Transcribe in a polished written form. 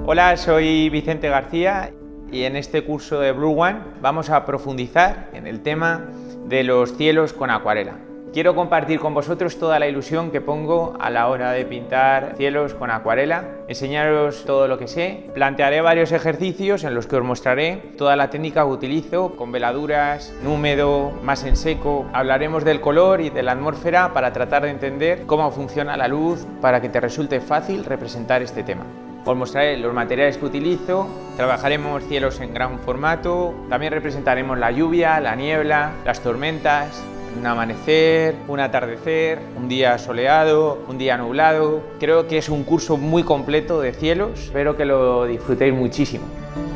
Hola, soy Vicente García y en este curso de Blue One vamos a profundizar en el tema de los cielos con acuarela. Quiero compartir con vosotros toda la ilusión que pongo a la hora de pintar cielos con acuarela, enseñaros todo lo que sé. Plantearé varios ejercicios en los que os mostraré toda la técnica que utilizo con veladuras, en húmedo, más en seco. Hablaremos del color y de la atmósfera para tratar de entender cómo funciona la luz para que te resulte fácil representar este tema. Os mostraré los materiales que utilizo, trabajaremos cielos en gran formato, también representaremos la lluvia, la niebla, las tormentas, un amanecer, un atardecer, un día soleado, un día nublado. Creo que es un curso muy completo de cielos, espero que lo disfrutéis muchísimo.